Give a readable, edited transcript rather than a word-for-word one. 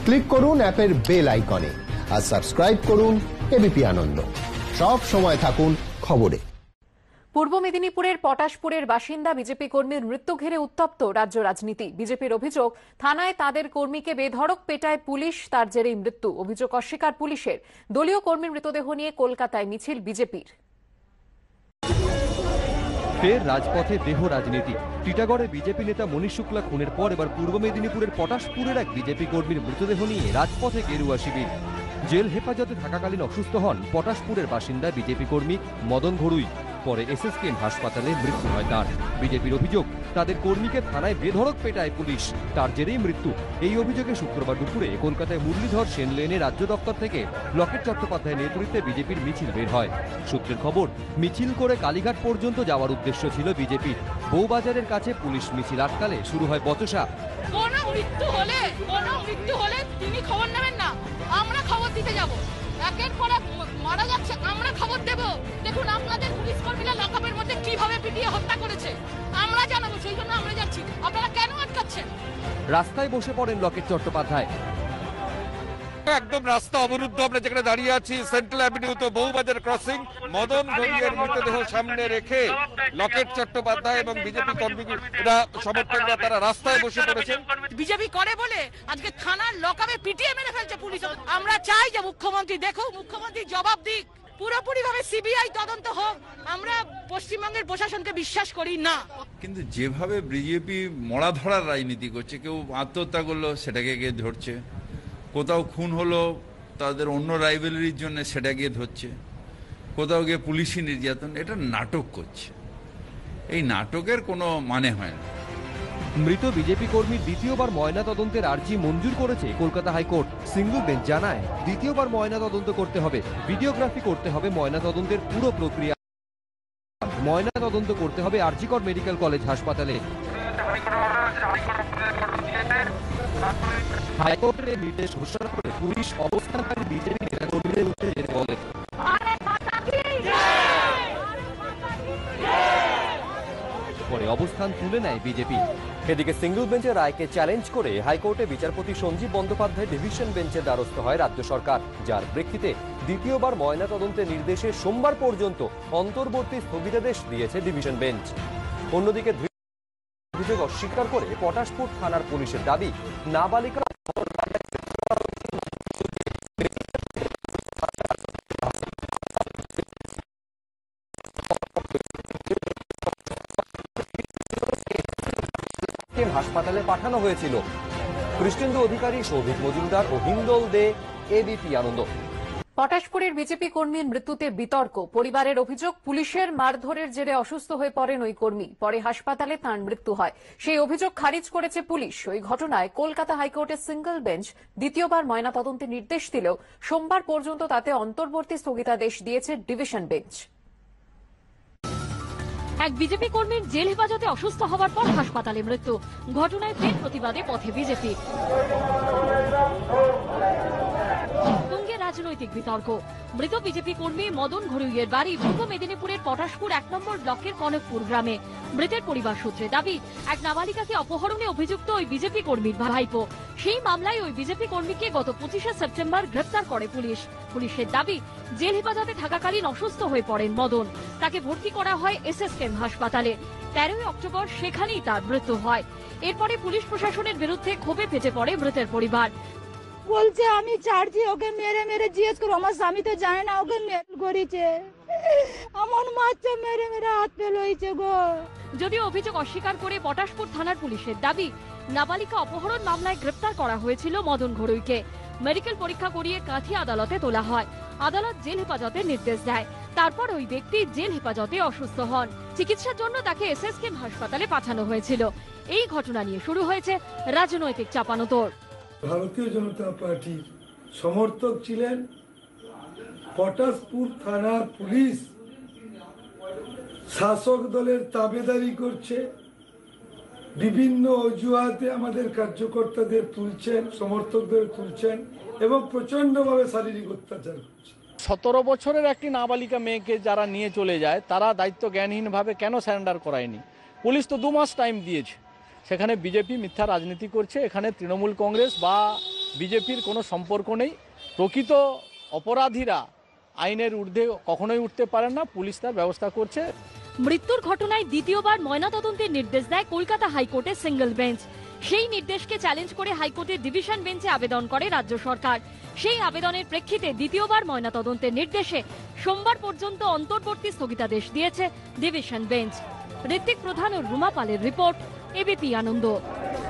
Click করুন অ্যাপের bell আইকনে আর সাবস্ক্রাইব করুন এবিপি আনন্দ। সব সময় থাকুন খবরে। পূর্ব মেদিনীপুরের পটাশপুরের বাসিন্দা বিজেপি কর্মীর মৃত্যু ঘিরে উত্তপ্ত রাজ্য রাজনীতি। বিজেপির অভিযোগ, থানায় তাদের কর্মীকে বেধড়ক পেটায় পুলিশ, তার জেরেই মৃত্যু। অভিযোগ অস্বীকার পুলিশের। দলীয় কর্মীর মৃতদেহ নিয়ে কলকাতায় মিছিল বিজেপির। ফের রাজপথে দেহ রাজনীতি। টিটাগড়ে বিজেপি নেতা মনীষ শুক্লা খুনের পর এবার পূর্ব মেদিনীপুরের পটাশপুরের এক বিজেপি কর্মীর মৃতদেহ নিয়ে রাজপথে গেরুয়া শিবির। জেল হেফাজতে থাকাকালীন অসুস্থ হন পটাশপুরের বাসিন্দা বিজেপি কর্মী মদন ঘড়ুই। পরে এসএসকেএম হাসপাতালে মৃত্যু হয় তার। বিজেপির অভিযোগ, তাদের কর্মীকে থানায় বেধড়ক পেটায় পুলিশ, তার জেরেই মৃত্যু। এই অভিযোগে শুক্রবার দুপুরে কলকাতায় মুরলীধর সেন লেনে রাজ্য দপ্তর থেকে লকেট চট্টোপাধ্যায়ের নেতৃত্বে বিজেপির মিছিল বের হয়। সূত্রের খবর, মিছিল করে কালীঘাট পর্যন্ত যাওয়ার উদ্দেশ্য ছিল বিজেপির। বউবাজারের কাছে পুলিশ মিছিল আটকালে শুরু হয় বচসা। কোনো মৃত্যু হলে তিনি খবর নেবেন না, আমরা খবর দিতে যাব। একের পর এক মারা যাচ্ছে, আমরা খবর দেব। দেখুন আপনাদের পুলিশ কর্মীরা লকআপের মধ্যে কিভাবে পিটিয়ে হত্যা করেছে, আমরা জানাবো, সেই জন্য আমরা যাচ্ছি। আপনারা কেন আটকাচ্ছেন? রাস্তায় বসে পড়েন লকেট চট্টোপাধ্যায়। একদম রাস্তা অবরুদ্ধ। আমরা যেখানে দাঁড়িয়ে আছি সেন্ট্রাল অ্যাভিনিউতে বউবাজার ক্রসিং, মদন ঘড়ুইয়ের মৃতদেহ সামনে রেখে লকেট চট্টোপাধ্যায় এবং বিজেপি কর্মীরা সমর্থকরা তারা রাস্তায় বসে পড়েছেন। বিজেপি করে বলে আজকে থানার লকআপে পিটিয়ে মেরে ফেলছে পুলিশ। আমরা চাই যে মুখ্যমন্ত্রী দেখুক, মুখ্যমন্ত্রী জবাব দিক, পুরোপুরি ভাবে সিবিআই তদন্ত হোক। আমরা পশ্চিমবঙ্গের প্রশাসনকে বিশ্বাস করি না। কিন্তু যেভাবে বিজেপি মরা ধরার রাজনীতি করছে, কেউ আত্মহত্যা করলো সেটাকে গিয়ে ধরছে, কোথাও খুন হলো তাদের অন্য রাইভেলারির জন্য সেটা গিয়ে ধরছে, কোথাও গিয়ে পুলিশি নির্যাতন, এটা নাটক করছে। এই নাটকের কোনো মানে হয় না। মৃত বিজেপি কর্মীর দ্বিতীয়বার ময়না তদন্তের আর্জি মঞ্জুর করেছে কলকাতা হাইকোর্ট। সিঙ্গল বেঞ্চ জানায়, দ্বিতীয়বার ময়না তদন্ত করতে হবে, ভিডিওগ্রাফি করতে হবে, ময়না তদন্তের পুরো প্রক্রিয়া, ময়না তদন্ত করতে হবে আরজিকর মেডিকেল কলেজ হাসপাতালে। হাইকোর্টের এই নির্দেশ ঘোষণা করে পুলিশ অবস্থানকারী বিজেপি নেতাকর্মীদের উঠে যেতে বলে। পরে অবস্থান তুলে নেয় বিজেপি। এদিকে সিঙ্গল বেঞ্চের রায়কে চ্যালেঞ্জ করে হাইকোর্টে বিচারপতি সঞ্জীব বন্দ্যোপাধ্যায় ডিভিশন বেঞ্চের দ্বারস্থ হয় রাজ্য সরকার, যার প্রেক্ষিতে দ্বিতীয়বার ময়না তদন্তের নির্দেশে সোমবার পর্যন্ত অন্তর্বর্তী স্থগিতাদেশ দিয়েছে ডিভিশন বেঞ্চ। অন্যদিকে অভিযোগ অস্বীকার করে পটাশপুর থানার পুলিশের দাবি, নাবালিকা হাসপাতালে পাঠানো হয়েছিল। কৃষ্ণেন্দু অধিকারী, সৌভিক মজুমদার ও হিন্দল দে, এবিপি আনন্দ। পটাশপুরের বিজেপি কর্মীর মৃত্যুতে বিতর্ক। পরিবারের অভিযোগ, পুলিশের মারধরের জেরে অসুস্থ হয়ে পড়েন ওই কর্মী, পরে হাসপাতালে তাঁর মৃত্যু হয়। সেই অভিযোগ খারিজ করেছে পুলিশ। ওই ঘটনায় কলকাতা হাইকোর্টের সিঙ্গল বেঞ্চ দ্বিতীয়বার ময়নাতদন্তের নির্দেশ দিলেও সোমবার পর্যন্ত তাতে অন্তর্বর্তী স্থগিতাদেশ দিয়েছে ডিভিশন বেঞ্চ। এক বিজেপি কর্মীর জেল হেফাজতে অসুস্থ হওয়ার পর হাসপাতালে মৃত্যু। ঘটনায় ফের প্রতিবাদে পথে বিজেপি। রাজনৈতিক বিতর্ক। মৃত বিজেপি কর্মী মদন ঘড়ুইয়ের বাড়ি পূর্ব মেদিনীপুরের পটাশপুর 1 নম্বর ব্লকের কনকপুর গ্রামে। মৃতের পরিবার সূত্রে দাবি, এক নাবালিকাকে অপহরণে অভিযুক্ত ওই বিজেপি কর্মীর ভাইপো। সেই মামলায় ওই বিজেপি কর্মীকে গত 25শে সেপ্টেম্বর গ্রেফতার করে পুলিশ। পুলিশের দাবি, জেল হেফাজতে থাকাকালীন অসুস্থ হয়ে পড়েন মদন। তাকে ভর্তি করা হয় এসএসকেএম হাসপাতালে। 13 অক্টোবর সেখানেই তার মৃত্যু হয়। এরপরে পুলিশ প্রশাসনের বিরুদ্ধে ক্ষোভে ফেটে পড়ে মৃতের পরিবার। বলছে আমি ছাড়ছি, ওকে মেরে মেরে জিজ্ঞেস করো, আমার স্বামী তো জানে না ওকে মেরে করেছে, এমন মারছে, মেরে মেরে হাত ফেল হয়েছে গো। যদিও অভিযোগ অস্বীকার করে পটাশপুর থানার পুলিশের দাবি, নাবালিকা অপহরণ মামলায় গ্রেফতার করা হয়েছিল মদন ঘড়ুইকে। মেডিকেল পরীক্ষা করিয়ে কাঁথি আদালতে তোলা হয়। আদালত জেল হেফাজতের নির্দেশ দেয়। তারপর ওই ব্যক্তি জেল হেফাজতে অসুস্থ হন। চিকিৎসার জন্য তাকে এসএসকেএম হাসপাতালে পাঠানো হয়েছিল। এই ঘটনা নিয়ে শুরু হয়েছে রাজনৈতিক চাপানোতর। ভারতীয় জনতা পার্টির সমর্থক ছিলেন। পটাশপুর থানার পুলিশ শাসক দলের তাবেদারি করছে, বিভিন্ন অজুহাতে আমাদের কার্যকর্তাদের তুলছেন, সমর্থকদের তুলছেন এবং প্রচন্ডভাবে শারীরিক অত্যাচার করছে। 17 বছরের একটি নাবালিকা মেয়েকে যারা নিয়ে চলে যায়, তারা দায়িত্ব জ্ঞানহীনভাবে কেন সারেন্ডার করায়নি? পুলিশ তো 2 মাস টাইম দিয়েছে। সেখানে বিজেপি মিথ্যা রাজনীতি করছে। এখানে তৃণমূল কংগ্রেস বা বিজেপির কোনো সম্পর্ক নেই। প্রকৃত অপরাধীরা আইনের ঊর্ধ্বে কখনোই উঠতে পারে না, পুলিশ তার ব্যবস্থা করছে। মৃত্যুর ঘটনায় দ্বিতীয়বার ময়নাতদন্তের নির্দেশ দেয় কলকাতা হাইকোর্টের সিঙ্গেল বেঞ্চ। সেই নির্দেশকে চ্যালেঞ্জ করে হাইকোর্টের ডিভিশন বেঞ্চে আবেদন করে রাজ্য সরকার। সেই আবেদনের প্রেক্ষিতে দ্বিতীয়বার ময়নাতদন্তের নির্দেশে সোমবার পর্যন্ত অন্তর্বর্তী স্থগিতাদেশ দিয়েছে ডিভিশন বেঞ্চ। ঋত্বিক প্রধান ও রুমা পালের রিপোর্ট, এবিপি আনন্দ।